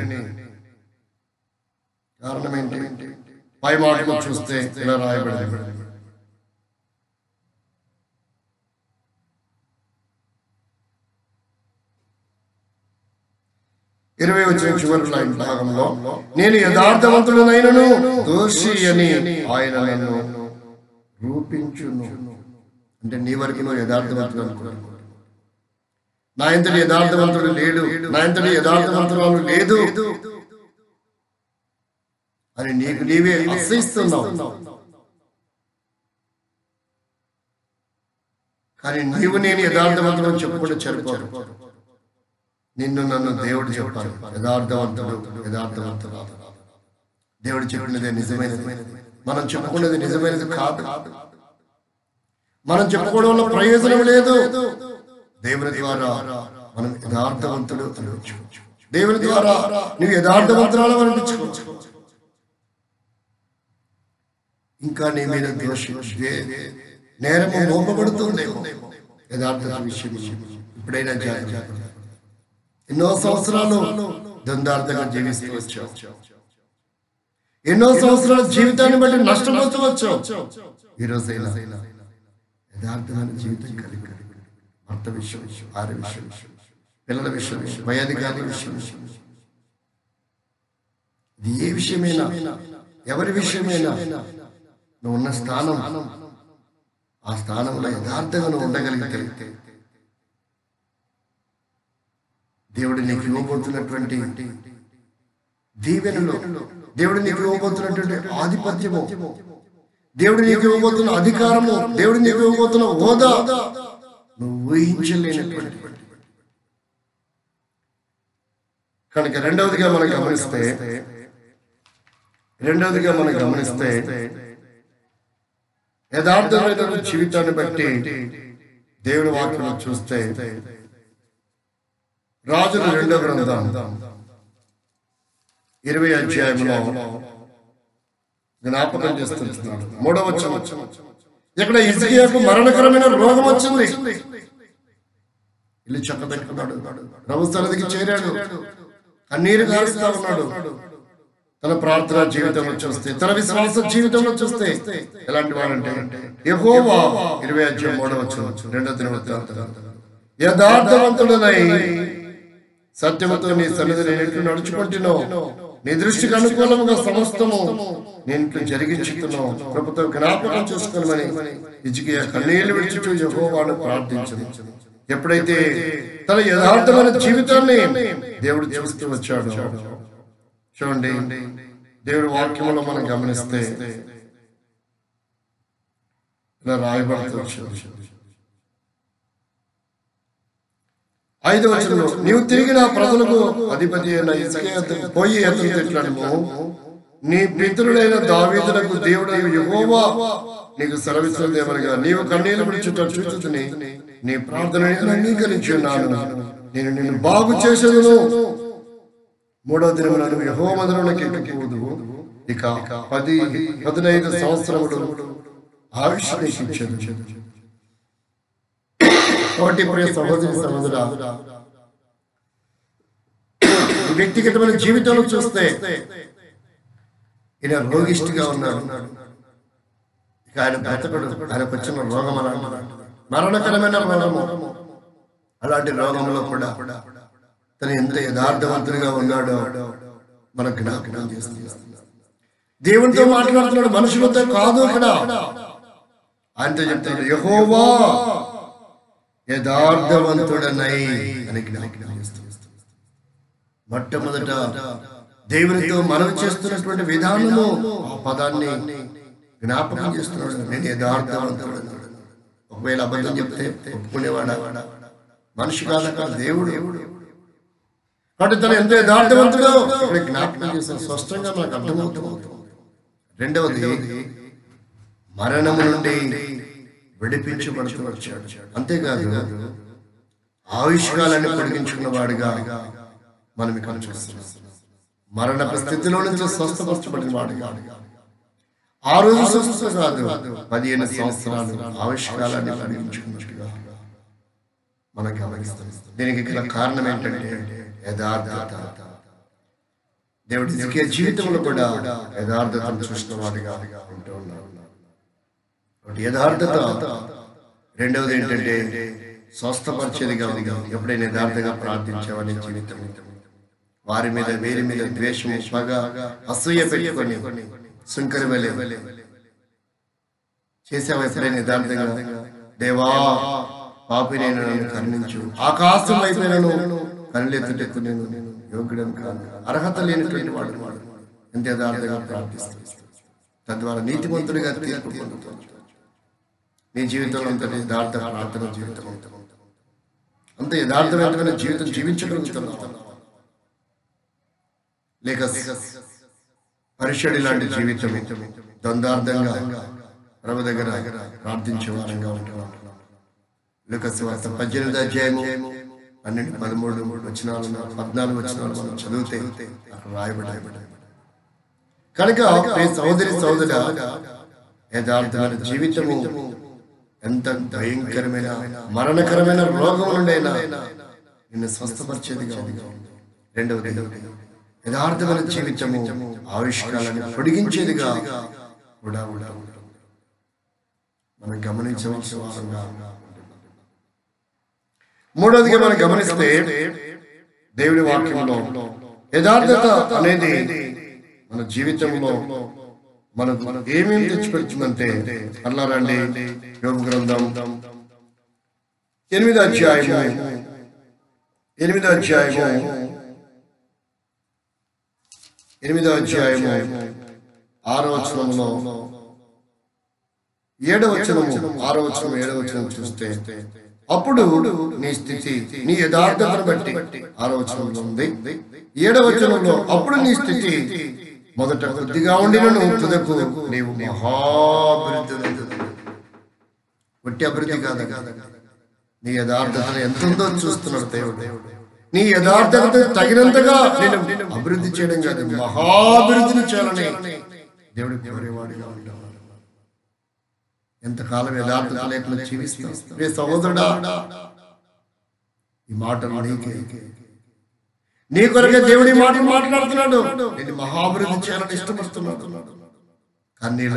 కారణం ఏంటి? పై మాటలు చూస్తే ఇలా రాయబడింది, 20వ వచనం చివరి లైన్ భాగంలో, నేను యథార్థవంతుడనైనను దోషి అని ఆయన నన్ను రూపించును. అంటే నీ వరకు నువ్వు యథార్థవంతుడు అనుకున్నాను, నా ఇంతటి యథార్థవంతుడు లేడు, నా ఇంతటి యథార్థవంతురాలు లేదు అని నీకు నీవే అసహిస్తున్నావు. కానీ నీవు నేను యథార్థవంతుడు అని చెప్పుకుంటే సరిపోదు. నిన్ను నన్ను దేవుడు చెప్పాలి, యథార్థవంతుడు. దేవుడు చెప్పినదే నిజమైనది, మనం చెప్పుకునేది నిజమైనది కాదు. మనం చెప్పుకోవడం వల్ల ప్రయోజనం లేదు. దేవుని ద్వారా మనం యథార్థవంతుడు అనిపించుకోవచ్చు, దేవుని ద్వారా నువ్వు యథార్థవంతురాలు అనిపించుకోవచ్చు. ఇంకా నీ మీద నేరము మోపబడుతుందేమో యథార్థత విషయం. ఇప్పుడైనా జాగ్రత్త. ఎన్నో సంవత్సరాలు ద్వందార్థంగా జీవిస్తూ వచ్చావు, ఎన్నో సంవత్సరాల జీవితాన్ని బట్టి నష్టపోవచ్చు. ఈరోజైనా యథార్థమైన జీవితం కలిగి భర్త విషయం, భార్య విషయం, పిల్లల విషయం, వైదికాల విషయం, ఇది ఏ విషయమైనా, ఎవరి విషయమైనా నువ్వు ఉన్న స్థానం, ఆ స్థానంలో యథార్థంగా నువ్వు ఉండగలిగితే దేవుడు నీకు ఇవ్వబోతున్నటువంటి దీవెనలు, దేవుడు నీకు ఇవ్వబోతున్నటువంటి ఆధిపత్యము, దేవుడు నీకు ఇవ్వబోతున్న అధికారము, దేవుడు నీకు ఇవ్వబోతున్న హోదా నువ్వు ఊహించలేనటువంటి. కనుక రెండవదిగా మనం గమనిస్తే యథార్థమైన జీవితాన్ని బట్టి దేవుని వాక్యం చూస్తే రాజుల 2వ గ్రంథం 20వ అధ్యాయంలో జ్ఞాపకం చేస్తున్నాడు. 3వ వచనం, ఇక్కడ హిజ్కియాకు మరణకరమైన రోగం వచ్చింది. ఇల్లు చక్కబెట్టుకున్నాడు, ప్రభు సన్నిధికి చేరాడు, కన్నీరు కారుస్తా ఉన్నాడు. తన ప్రార్థన జీవితంలో చూస్తే, తన విశ్వాస జీవితంలో చూస్తే ఎలాంటి వాడంటే యెహోవా 20వ అధ్యాయం 3వ వచనం, 2వ దినవృత్తాంతం, యథార్థవంతుడనై సత్యముతో నీ సన్నిధిని నేను నడుచుకుంటున్నావు, నీ దృష్టికి అనుకూలముగా సమస్తము నేను జరిగించుతున్నావు, ప్రభుత్వం జ్ఞాపకం చేసుకోమని హిజ్కియా కన్నీళ్లు విడిచుచు యెహోవాను ప్రార్థించను. ఎప్పుడైతే తన యథార్థమైన జీవితాన్ని దేవుడు చూస్తూ వచ్చాడు, చూడండి దేవుడి వాక్యంలో మనం గమనిస్తే ఇలా రాయబడుతూ వచ్చింది. 5వ వచనంలో, నీవు తిరిగి నా ప్రజలకు అధిపతి అయిన హిజ్కియాతో పోయి అతనితో ఇట్లనుము, నీ పితరుడైన దావీదునకు దేవుడైన యెహోవా నీకు సెలవిస్తున్నదేమనగా, నీవు కన్నీళ్లు విడిచుట చూచుచుని నీ ప్రార్థనను అంగీకరించున్నాను, నేను నిన్ను బాగు చేసేదను. 3వ దినమున నువ్వు యెహోవా మందిరంలోకి ఎక్కిపోదు, ఇక 15 సంవత్సరములు ఆయుష్ నీకు ఇచ్చేది. కాబట్టి ప్రియ సహోదరి సహోదరా, వ్యక్తిగతమైన జీవితంలో చూస్తే ఈయన రోగిష్టిగా ఉన్నాడు. ఇక ఆయన బ్రతకడు, ఆయనకు వచ్చిన రోగం మరణకరమైన రోగము. అలాంటి రోగంలో కూడా తను ఎంత యథార్థవంతుడిగా ఉన్నాడో మనకు జ్ఞాపకం చేస్తుంది. దేవునితో మాట్లాడుతున్నాడు, మనుషులతో కాదు. అక్కడ ఆయనతో చెప్తాడు, యెహోవా యథార్థవంతుడనై అని జ్ఞాపకం చేస్తుంది. మొట్టమొదట దేవునితో మనవి చేస్తున్నటువంటి విధానము, ఆ పదాన్ని జ్ఞాపకం చేస్తున్నాడు, నేను యథార్థవంతుడు. ఒకవేళ అబద్ధం చెప్తే ఒప్పుకునేవాడా? మనిషి కాదక దేవుడు. కాబట్టి తను ఎంత యథార్థవంతుడో ఇక్కడ జ్ఞాపకం చేసిన స్పష్టంగా మనకు అర్థమవుతుంది. రెండవది, మరణము నుండి విడిపించబడుతూ వచ్చాడు. అంతేకాదు ఆయుష్కాలాన్ని పొడిగించుకున్న వాడిగా మనం ఇక్కడ చూస్తున్నాం. మరణపు స్థితిలో నుంచి స్వస్థపరచబడిన వాడిగా, ఆ రోజు స్వస్థ కాదు, 15 సంవత్సరాలు ఆయుష్కాలాన్ని పొడిగించుకున్నట్టుగా మనం గమనిస్తాం. దీనికి గల కారణం ఏంటంటే యథార్థత. దేవుడి హిజ్కియా జీవితంలో కూడా యథార్థతను చూసిన వాడిగా ఉంటూ ఉన్నాడు. యథార్థత. రెండవది ఏంటంటే స్వస్థపరిచేదిగా ఉంది. ఎప్పుడైనా యథార్థంగా ప్రార్థించేవాడి జీవితం, వారి మీద వీరి మీద ద్వేషము, పగ, అసూయ పెట్టుకొని సుంకరి వెళ్ళే చేసావా? ఎప్పుడైనా యథార్థంగా, దేవా పాపిని నన్ను కరుణించు, ఆకాశం వైపునను కనులెత్తుటకు నేను యోగ్యుడను కాను, అర్హత లేనటువంటి వాడు ఎంత యథార్థంగా ప్రార్థిస్తాడు. తద్వారా నీతిమంతుడిగా తీర్పు పొందుతాడు. నీ జీవితంలో అంత యథార్థ ప్రార్థన జీవితం, అంత యథార్థమైన జీవితం జీవించగలుగుతున్నావు. లేక పరిషడి లాంటి జీవితం, ద్వంద్వార్థంగా ప్రభు దగ్గర ప్రార్థించే వారంగా ఉంటున్నాం. లూకాసు వార్త 18వ అధ్యాయము 12, 13 వచనాలు, 14 వచనాలు మనం చదివితే అక్కడ రాయబడ్డాయి. కనుక సహోదరి సహోదర, యథార్థమైన జీవితము ఎంత భయంకరమైన మరణకరమైన రోగం నుండైనా నిన్ను స్వస్థపరిచేదిగా ఉంది. రెండవది, యథార్థమైన జీవితము ఆవిష్కారాన్ని పొడిగించేదిగా కూడా ఉంటుంది. మనం గమనించవలసిన వారంగా. మూడవదిగా మనం గమనిస్తే దేవుడి వాక్యంలో యథార్థత అనేది మన జీవితంలో మనకు ఏమేమి తెచ్చిపెడుతుందంటే, అలా రండి యోబు గ్రంథం 8వ అధ్యాయము 6వ వచనంలో 7వ వచనం చూస్తే, అప్పుడు నీ స్థితి నీ యథార్థతను బట్టి 6వ వచనంలో ఉంది. 7వ వచనంలో అప్పుడు నీ స్థితి మొదట కొద్దిగా ఉండినను తుదకు నీవు మహాభివృద్ధి. ఒట్టి అభివృద్ధి కాదు, నీ యథార్థతను ఎంత ఉందో చూస్తున్నాడు దేవుడు. నీ యథార్థత తగినంతగా నేను అభివృద్ధి చేయడం కాదు, మహాభివృద్ధిని చేయాలని దేవుడు కోరేవాడిగా ఉంటాడు. ఎంతకాలం యథార్థత లేకుండా జీవిస్తావు సహోదరుడా? ఈ మాటలు నీకే, నీ కొరకే దేవుడి మాటలు మాట్లాడుతున్నాడు. నేను మహాభివృద్ధి చేయాలని ఇష్టపడుతున్నాడు. కానీ నీలో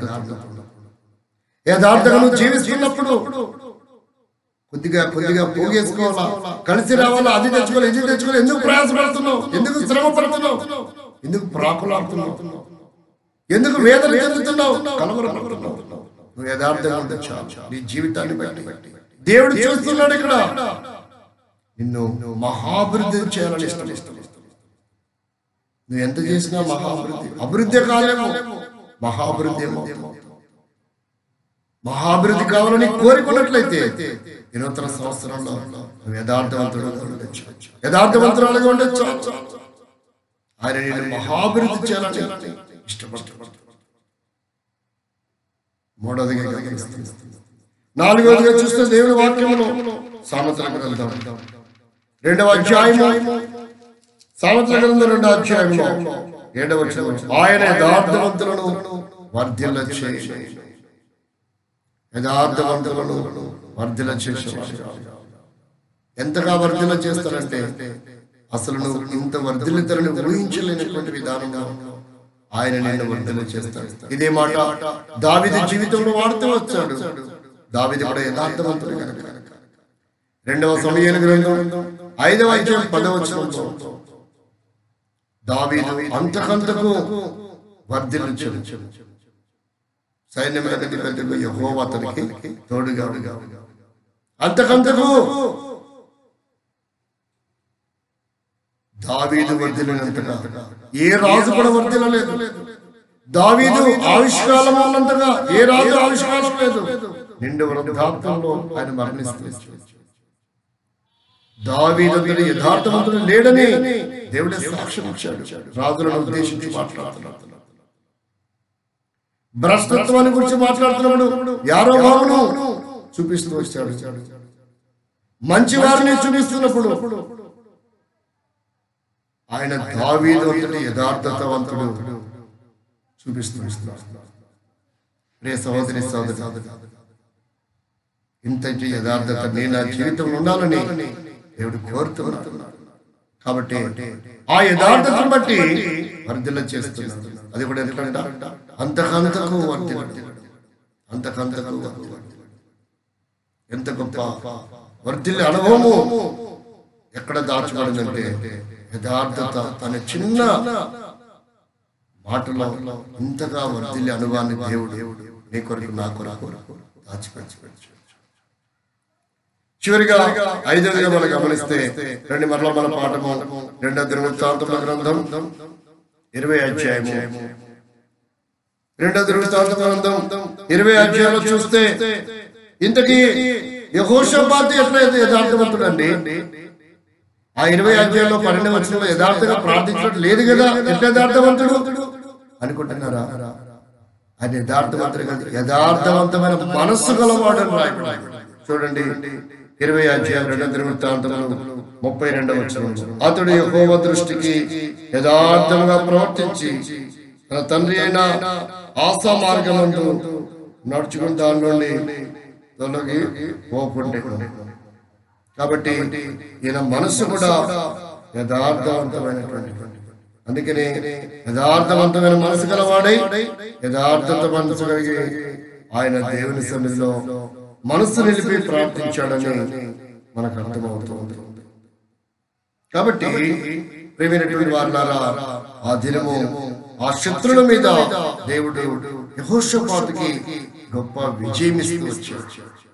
యథార్థంగా నువ్వు జీవిస్తున్నప్పుడు కొద్దిగా పోగేసుకోవాలా, కలిసి రావాలా, అది తెచ్చుకోవాలి, ఇది తెచ్చుకోవాలి. ఎందుకు ప్రయాసపడుతున్నావు? ఎందుకు శ్రమ పడుతున్నావు? ఎందుకు ప్రాకులాడుతున్నావు? ఎందుకు వేదన చెందుతున్నావు? కలవరపడుతున్నావు? నువ్వు యథార్థంగా ఉంటే చాలు. నీ జీవితాన్ని బట్టి దేవుడు చూస్తున్నాడు. ఇక్కడ నిన్ను మహాభివృద్ధి చేయాలని ఇష్టం. నువ్వు ఎంత చేసినా అభివృద్ధి కాలేమో, మహాభివృద్ధి కావాలని కోరుకున్నట్లయితే ఈ నూతన సంవత్సరంలో నువ్వు యథార్థవంతురాలుగా ఉండొచ్చు. ఆయన నేను మహాభివృద్ధి చేయాలని ఇష్టపడుతున్నాడు. మూడవదిగా నాలుగవదిగా చూస్తే దేవుని వాక్యములో సామెతల గ్రంథం 2వ అధ్యాయము 2వ అధ్యాయంలో 7వ వచనం, ఆయన యథార్థవంతులను వర్ధిల్ల చేసి ఎంతగా వర్ధిల్ల చేస్తారంటే అసలు నువ్వు ఇంత వర్ధిల్లుతారని ఊహించలేనటువంటి విధానంగా ఆయన నిన్ను వర్ధిల్ల చేస్తాడు. ఇదే మాట దావీదు జీవితంలో వాడుతూ వచ్చాడు. దావీదు కూడా యథార్థవంతుడు కనుక 2వ సమూయేలు గ్రంథం 5వ అధ్యాయం 10వ వచనంలో దావీదు అంతకంతకు వర్ధిల్లుచాడు. సైన్యములకు యెహోవా అతనికి తోడుగా అంతకంతకు దావీదు వర్ధిల్లినంతగా ఏ రాజు కూడా వర్ధిల్లలేదు. దావీదు ఆవిష్కారం ఉన్నంతగా ఏ రాజు ఆవిష్కారం లేదు. నిండు వృద్ధాప్యంలో ఆయన మరణిస్తున్నాడు. దావీదు యథార్థవంతుడు లేడని దేవుడే సాక్ష్యం ఇచ్చాడు. రాజులను ఉద్దేశించి మాట్లాడుతున్నాడు. భ్రష్టత్వాన్ని గురించి మాట్లాడుతున్నాడు. యారోబామును చూపిస్తూ వచ్చాడు. మంచి వారిని చూపిస్తున్నప్పుడు ఆయన దావీదు యథార్థవంతుడు చూపిస్తున్నాడు. సహోదరి ఇంతటి యథార్థత నేను నా జీవితంలో ఉండాలని దేవుడు కోరుతున్నాడు. కాబట్టి ఆ యథార్థతను బట్టి వర్ధిల్ల చేస్తున్నాడు. అది కూడా ఎందుకంటే అంతకంతకు ఎంత గొప్ప వర్ధిల్లే అనుభవము ఎక్కడ దాచబడిందంటే యథార్థత తన చిన్న మాటలో ఇంతగా వర్ధిల్లే అనుభవాన్ని దేవుడు నీ కొరకు నా కొరకు దాచిపెట్టి. చివరిగా 5వదిగా మనం గమనిస్తే రండి మరలా మన పాఠము 2వ దినవృత్తాంతముల గ్రంథం 20వ అధ్యాయము 2వ దినవృత్తాంతముల గ్రంథం 20వ అధ్యాయంలో చూస్తే ఇంతకీ యెహోషాపాతు ఎట్లయితే యథార్థవంతుడు అండి. ఆ 20వ అధ్యాయంలో 12వ వచనంలో యథార్థంగా ప్రార్థించడం లేదు కదా, ఎట్లా యథార్థవంతుడు అనుకుంటున్నారా? ఆయన యథార్థవంతుడు కాదు, యథార్థవంతమైన మనస్సు గలవాడు రాయబడింది. చూడండి 20వ అధ్యాయం 2వ దినవృత్తాంతములు 32వ వచనం, అతడు యెహోవా దృష్టికి యథార్థంగా ప్రవర్తించి తన తండ్రి అయిన ఆసా మార్గమందు నడుచుకుని దాని నుండి తొలగి పోకుండే. కాబట్టి ఈయన మనస్సు కూడా యథార్థవంతమైనటువంటి అందుకనే యథార్థవంతమైన మనసు గలవాడై యథార్థత మనసు కలిగి ఆయన దేవుని సన్నిధిలో మనసు నిలిపి ప్రార్థించాడని మనకు అర్థమవుతుంది. కాబట్టి ప్రియమైనటువంటి వారులారా, ఆ దినము ఆ శత్రుల మీద దేవుడు యెహోషాపాతుకి గొప్ప విజయం ఇస్తూ వచ్చాడు.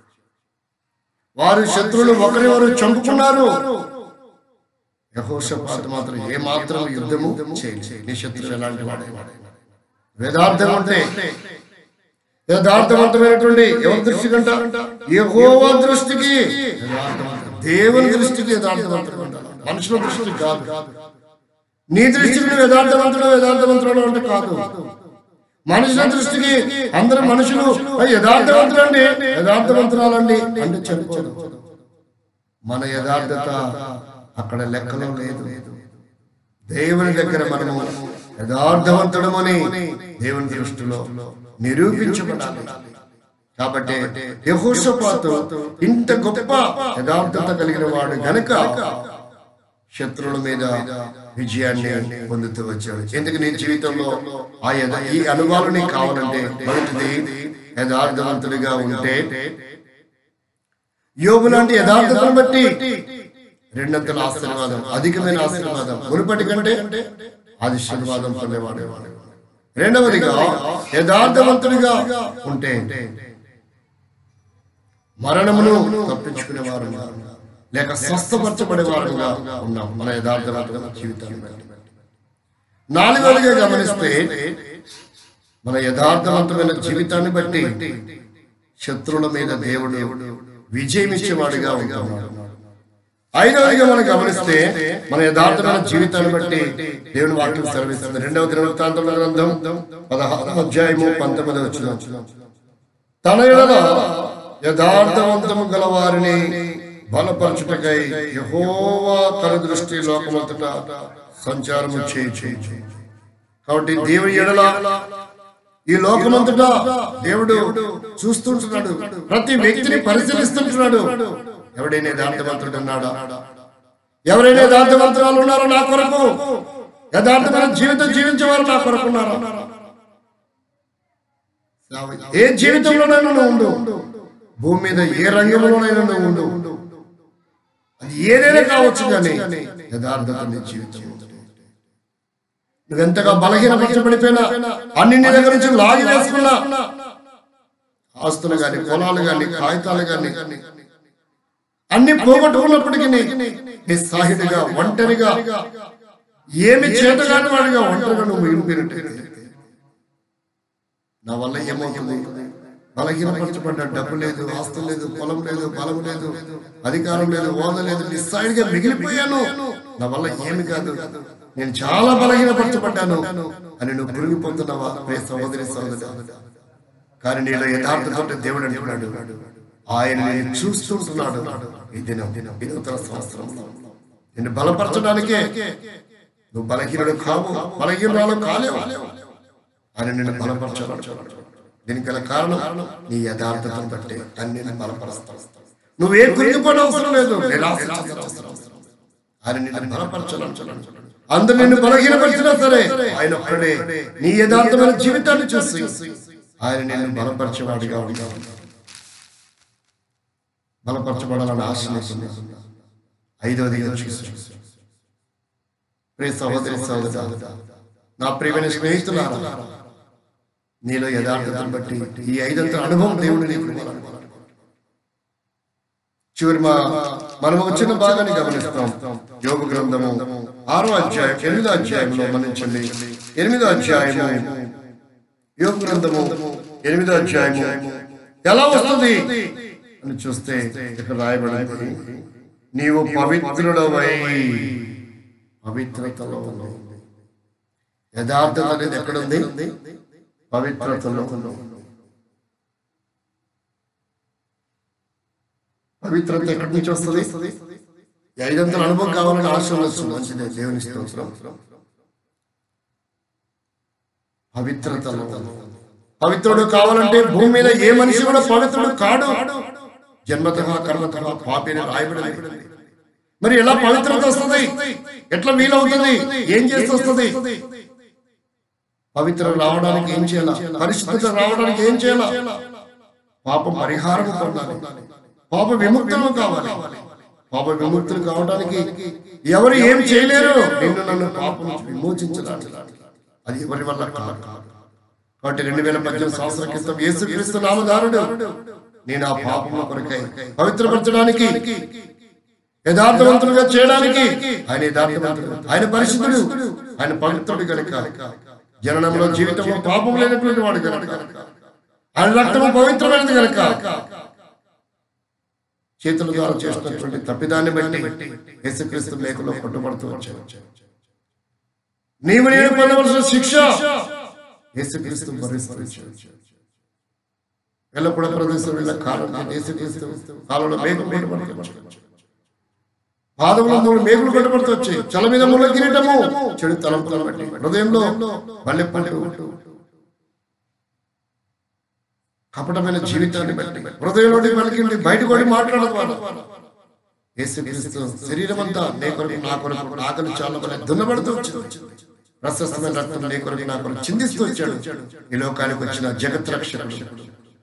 వారు శత్రువులు ఒకరివరు చంపుకున్నారు. యెహోషాపాతు మాత్రం ఏ మాత్రం యుద్ధము చేయలేదు. నీ శత్రువు ఎలాంటి వాడే? వేదార్థం అంటే యథార్థవంతమైనటువంటి ఎవరి దృష్టి కంట? యెహోవా దృష్టికి, దేవుని దృష్టికి యథార్థవంతుడు అంటారు, మనుషుల దృష్టికి కాదు. నీ దృష్టికి నువ్వు యథార్థవంతుడు అంటే కాదు. మనుషుల దృష్టికి అందరూ మనుషులు యథార్థవంతులండి, యథార్థవంతురాలండి అంటే చెప్పుకోదు. మన యథార్థత అక్కడ లెక్కలో లేదు. దేవుని దగ్గర మనము యథార్థవంతుడమని దేవుని దృష్టిలో నిరూపించబడాలి. కాబట్టి యెహోషాపాతు ఇంత గొప్ప యథార్థత కలిగిన వాడు గనుక శత్రువుల మీద విజయాన్ని పొందుతూ వచ్చాడు. ఎందుకు నీ జీవితంలో ఈ అనుభవాలు నీకు కావాలంటే మొదటిది యథార్థవంతుడిగా ఉంటే, యోబు లాంటి యథార్థతను బట్టి రెండంతల ఆశీర్వాదం, అధికమైన ఆశీర్వాదం, మునుపటి కంటే ఆశీర్వాదం పొందేవాడు. రెండవదిగా యథార్థవంతుడిగా ఉంటే మరణమును తప్పించుకునేవారు లేక స్వస్థపరచబడేవారుగా ఉన్నాం మన యథార్థవంతుల జీవితాన్ని. నాలుగవదిగా గమనిస్తే మన యథార్థవంతమైన జీవితాన్ని బట్టి శత్రువుల మీద దేవుడు విజయం ఇచ్చేవాడిగా ఉంటాడు. ఐదవదిగా మనం గమనిస్తే మన యథార్థమైన జీవితాన్ని బట్టి దేవుని వాక్యం సెలవిస్తుంది. 2వ దినవృత్తాంతముల గ్రంథం 16వ అధ్యాయము 19వ వచనం, తన యెడల యథార్థవంతము గల వారిని బలపరచుటకై యెహోవా తన దృష్టి లోకమంతటా సంచారము చేయుచు. కాబట్టి దేవుని యెడల ఈ లోకమంతటా దేవుడు చూస్తుంటున్నాడు, ప్రతి వ్యక్తిని పరిశీలిస్తుంటున్నాడు. ఎవడైనా యథార్థవంతుడు ఉన్నాడా? ఎవరైనా యథార్థవంతురాలు ఉన్నారో నా కొరకు? యథార్థమైన జీవితం జీవించేవారు నా కొరకు ఉన్నారా? ఏ జీవితంలోనైనా నువ్వు ఉండు, భూమి మీద ఏ రంగంలోనైనా నువ్వు ఉండు, అది ఏదైనా కావచ్చు, కానీ యథార్థత నీ జీవితం. నువ్వెంతగా బలహీనపరచబడిపోయినా, అన్ని నీ దగ్గర నుంచి లాగి వేసుకున్నా, ఆస్తులు గాని, పొలాలు గాని, కాగితాలు గాని అన్ని పోగొట్టుకున్నప్పటికీ నిస్సహాయుడిగా, ఒంటరిగా, ఏమి చేతగాని వాడిగా ఒంటరిగా నువ్వు మిగిలిపోయినట్టే. నా వల్ల ఏమవుతుంది? బలహీనపరచబడ్డ, డబ్బు లేదు, ఆస్తులు లేదు, పొలం లేదు, బలం లేదు, అధికారం లేదు, హోదా లేదు, నిస్సహాయుడిగా మిగిలిపోయాను, నా వల్ల ఏమి కాదు, నేను చాలా బలహీనపరచబడ్డాను అని నువ్వు పురిగిపోతున్నావా? సహోదరి సహోదరుడు, కానీ నీలో యథార్థత దేవుడు అంటున్నాడు, ఆయన నేను చూస్తుంటున్నాడు. ఈ దినం ఈ నూతన సంవత్సరంలో నిన్ను బలపరచడానికే. నువ్వు బలహీనుడు కావు, బలహీనురాలు కాలేవు, ఆయన నిన్ను బలపరచాలి. దీనికి గల కారణం నీ యథార్థతను బట్టి అన్ని బలపరుస్తావు. నువ్వే కురిగిపోయిన అవసరం లేదు, ఆయన నిన్ను బలపరచాలి. అందరు నిన్ను బలహీనపరిచినా సరే ఆయన ఒక్కడే నీ యథార్థమైన జీవితాన్ని చూసి ఆయన నిన్ను బలపరిచేవాడిగా ఉంటాడు. బలపరచబడాలని ఆశ. ఐదవదిగా చూసి ప్రియ సహోదరి సహోదరుడా, నా ప్రియమైన స్నేహితులారా, నీలో యథార్థతను బట్టి ఈ ఐదంత అనుభవం దేవుడు నీకు చివరి మనం ఒక చిన్న భాగాన్ని గమనిస్తాం. యోబు గ్రంథము 6వ అధ్యాయం 8వ అధ్యాయంలో గమనించండి. 8వ అధ్యాయము, యోబు గ్రంథము 8వ అధ్యాయము ఎలా వస్తుంది అని చూస్తే ఇక్కడ రాయబడింది, నీవు పవిత్రుడవై పవిత్రతలో ఉన్నావు. యథార్థత అనేది ఎక్కడుంది? పవిత్రతలో. పవిత్రత ఎక్కడి నుంచి వస్తుంది? ఐదంతల అనుభవం కావాలని ఆశ వస్తుంది. మంచిదే, దేవుని స్తోత్రం. పవిత్రతలో పవిత్రుడు కావాలంటే భూమి మీద ఏ మనిషి కూడా పవిత్రుడు కాడు. జన్మతః కర్మతః పాపి అని రాయబడింది. మరి ఎలా పవిత్రత వస్తుంది? ఎట్లా వీలవుతుంది? ఏం చేసి వస్తుంది? పవిత్రం రావడానికి ఏం చేయాలా? పరిశుద్ధత రావడానికి ఏం చేయాలా? పాప పరిహారం పొందాలి, పాప విముక్తులు కావాలి. పాప విముక్తులు కావడానికి ఎవరు ఏం చేయలేరు. నిన్ను నన్ను పాపం విమోచించడానికి అది ఎవరి వల్ల కాదు. కాబట్టి 2018 సంవత్సరాల క్రితం యేసుక్రీస్తు నామధారుడు నేను ఆ పాపముల కొరకై పవిత్రపరచడానికి, యథార్థవంతులుగా చేయడానికి ఆయన యథార్థవంతుడు, ఆయన పరిశుద్ధుడు, ఆయన పవిత్రుడు కనుక, జననంలో జీవితంలో పాపం లేనటువంటి వాడు కనుక, ఆయన రక్తము పవిత్రమైనది కనుక, చేతుల ద్వారా చేసినటువంటి తప్పిదాన్ని బట్టి యేసుక్రీస్తు మేకులో కొట్టుబడుతూ వచ్చాడు. నీవు నేను పొందవలసిన శిక్ష యేసుక్రీస్తు భరిస్తాడు. వెళ్ళకూడ ప్రదేశం కాలం యేసుక్రీస్తు కాలంలో మేకులు కొట్టుబడుతూ, పాదముల మేకులు కొట్టుబడుతూ వచ్చాయి. చల మీద ముళ్ళ కిరీటము, చెడు తలంపులను బట్టి హృదయంలో మల్లెపండు, కపటమైన జీవితాన్ని బట్టి హృదయంలోని పలికింది బయటకు వచ్చి మాట్లాడదు. యేసుక్రీస్తు శరీరం అంతా నీ కొరకు నా కొరకు ఆకలి చాలా దున్నబడుతూ వచ్చింది. ప్రశస్తమైన రక్తం నీ కొరకు నా కొరకు చిందిస్తూ వచ్చాడు. ఈ లోకానికి వచ్చిన జగత్ రక్షకుడు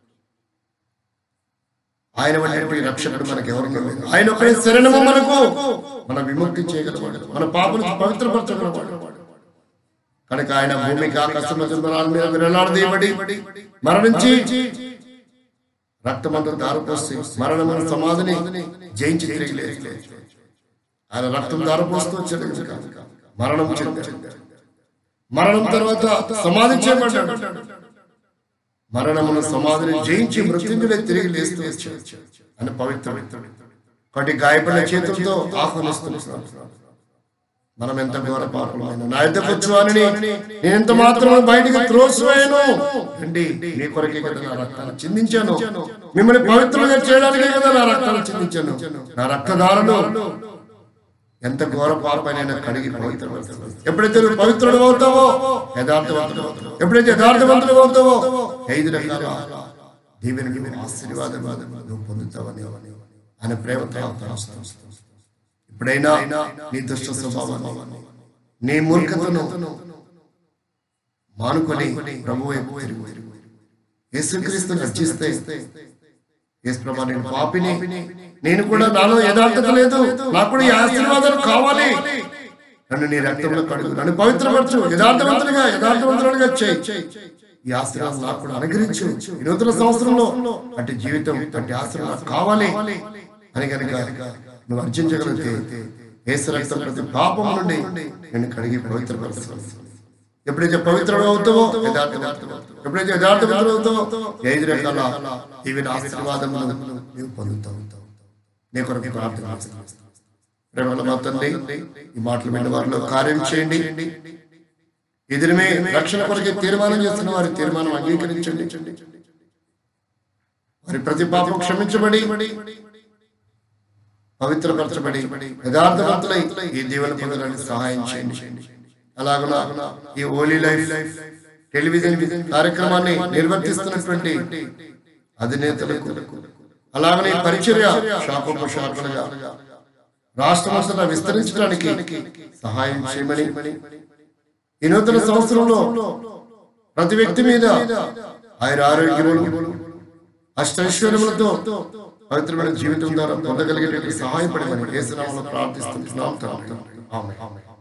ఆయన వంటి రక్షకుడు మనకు ఎవరు లేదు. ఆయన ఒకరి శరణము మనకు, మన విముక్తి చేయగలవాడు, మన పాపను పవిత్రపరచగలవాడు. కనుక ఆయన భూమికి ఆకాశంలో మీద వేలాడదీయబడి మరణించి రక్తమంతా దారిపోసి మరణమైన సమాధిని జయించి తిరిగి లేచి ఆయన రక్తం దారిపోస్తూ వచ్చాడు. మరణం చెందాడు. మరణం తర్వాత సమాధి చేయబడ్డాడు. మరణమును సమాధిని జయించి మృత్యుంజయుడై తిరిగి లేస్తూ వచ్చాడు అని పవిత్రుడు. కాబట్టి గాయపడిన చేతులతో ఆహ్వానిస్తున్నాడు. మనం ఎంత ఘోర పాపమైన నా యొద్దకు వచ్చువానిని నేను ఎంత మాత్రం బయటికి త్రోసివేయను. అండి మీ కొరకే కదా నా రక్తాన్ని చిందించాను, మిమ్మల్ని పవిత్రంగా చేయడానికే కదా నా రక్తాన్ని చిందించాను. నా రక్తధారలో ఎంత ఘోర పాపైనా కడిగి పవిత్రపడతావు. ఎప్పుడైతే నువ్వు పవిత్రుడు అవుతావో యథార్థవంతుడు అవుతావు. ఎప్పుడైతే యథార్థవంతుడు అవుతావో 5 రకాల దీవెనలు ఆశీర్వాదం నువ్వు పొందుతావని ఆయన ప్రేమతో. ఇప్పుడైనా నీ దుష్ట స్వభావాన్ని, నీ మూర్ఖతను మానుకొని ప్రభువు వైపు తిరుగు. యేసుక్రీస్తుని అర్చిస్తే, యేసు ప్రభా నేను పాపిని, నేను కూడా నాలో యథార్థత లేదు, నాకు కూడా ఈ ఆశీర్వాదాలు కావాలి, నన్ను నీ రక్తంలో కడుగు, నన్ను పవిత్రపరచు, యథార్థవంతులుగా చేయి, ఈ ఆశీర్వాదం నాకు కూడా అనుగ్రహించు. ఈ నూతన సంవత్సరంలో అంటే జీవితం అంటే ఆశీర్వాదం కావాలి అని కనుక నువ్వు అర్జించగలిగితే యేసు రక్తం ప్రతి పాపం నుండి నేను కడిగి పవిత్రపరుస్తాను. ఎప్పుడైతే పవిత్రుడు అవుతావో ఎప్పుడైతే యథార్థవంతుడు అవుతావో 5 రకాల దీవెన ఆశీర్వాదములు నీవు పొందుతావు. నీ కొరకు ప్రార్థన చేస్తాను. తండ్రి ఈ మాటలు విన్న వారిలో కార్యం చేయండి. ఎదురుమే రక్షణ కొరకే తీర్మానం చేస్తున్న వారి తీర్మానం అంగీకరించండి. వారి ప్రతి పాపం క్షమించబడి పవిత్రపరచబడి యథార్థవంతులై ఈ దీవెన పొందడానికి సహాయం చేయండి. అలాగలా ఈ హోలీ లైఫ్ టెలివిజన్ కార్యక్రమాన్ని నిర్వర్తిస్తున్నటువంటి అధినేతలకు, అలాగనే పరిచర్య శాఖోపశాఖలుగా రాష్ట్రమంతటా విస్తరించడానికి సహాయం చేయమని, ఈ నూతన సంవత్సరంలో ప్రతి వ్యక్తి మీద ఆరోగ్యములు అష్టైశ్వర్యములతో పవిత్రమైన జీవితం ద్వారా పొందగలిగేటువంటి సహాయపడమని యేసు నామములో ప్రార్థిస్తున్నాం. ఆమేన్.